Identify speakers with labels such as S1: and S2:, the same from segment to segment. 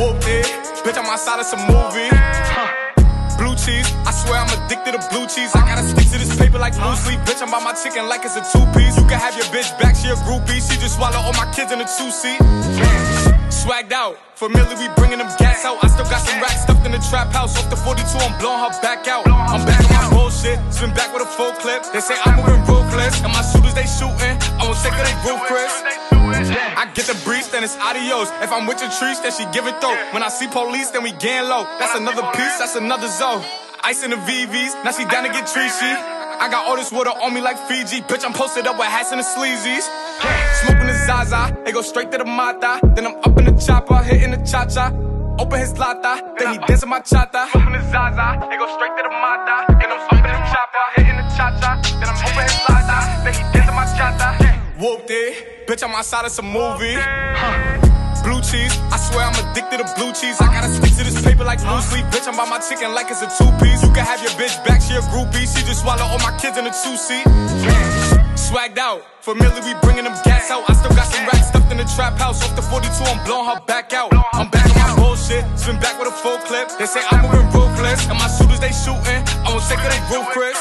S1: Whooped it, bitch, I'm outside of some movie. Blue cheese, I swear I'm addicted to blue cheese. I gotta stick to this paper like blue sleep. Bitch, I'm by my chicken like it's a two-piece. You can have your bitch back, she a groupie. She just swallow all my kids in a two-seat. Swagged out, familiar, we bringing them gas out. I still got some racks stuffed in the trap house. Off the 42, I'm blowing her back out. I'm back on my bullshit, spin back with a full clip. They say I'm moving ruthless, and my shooters, they shooting. I won't take her, they roof, Chris. I get the breeze, then it's adios. If I'm with your trees, then she give it though. When I see police, then we gang low. That's another piece, that's another zone. Ice in the VVs, now she down to get treachy. I got all this water on me like Fiji. Bitch, I'm posted up with hats and the sleazies. Smoking the Zaza, it go straight to the Mata. Then I'm up in the chopper, hitting the cha-cha. Open his lata, then he dancing my chata. Smoking the Zaza, it go straight to the Mata. Then I'm up in the chopper, hitting the cha-cha. Then I'm open his lata, then he dancing my chata. Whooped it, bitch, I'm outside of some movie. Blue cheese, I swear I'm addicted to blue cheese. I gotta stick to this paper like blue sleep. Bitch, I'm by my chicken like it's a two-piece. You can have your bitch back, she a groupie. She just swallow all my kids in a two-seat. Swagged out, familiar, we bringing them gas out. I still got some racks stuffed in the trap house. Off the 42, I'm blowing her back out. I'm back on my bullshit, spin back with a full clip. They say I'm moving ruthless, and my shooters, they shooting. I won't take her, they roof, Chris.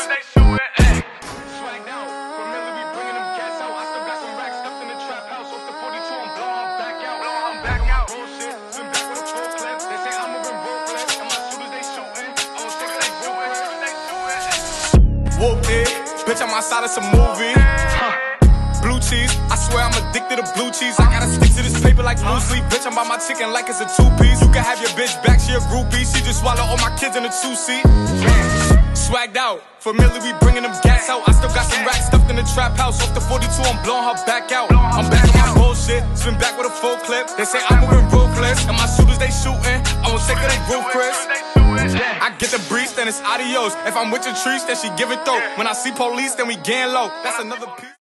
S1: Whooped it, bitch, I'm outside of some movie. Blue cheese, I swear I'm addicted to blue cheese. I gotta stick to this paper like blue sleep. Bitch, I'm by my chicken like it's a two-piece. You can have your bitch back, she a groupie. She just swallow all my kids in a two-seat. Swagged out, familiar, we bringing them gas out. I still got some racks stuffed in the trap house. Off the 42, I'm blowing her back out. I'm back on my bullshit, spin back with a full clip. They say I'm moving ruthless, and my shooters, they shooting. I won't take her, they roof, Chris. I get the breeze, then it's adios. If I'm with your trees, then she give it though. When I see police, then we gang low. That's another piece.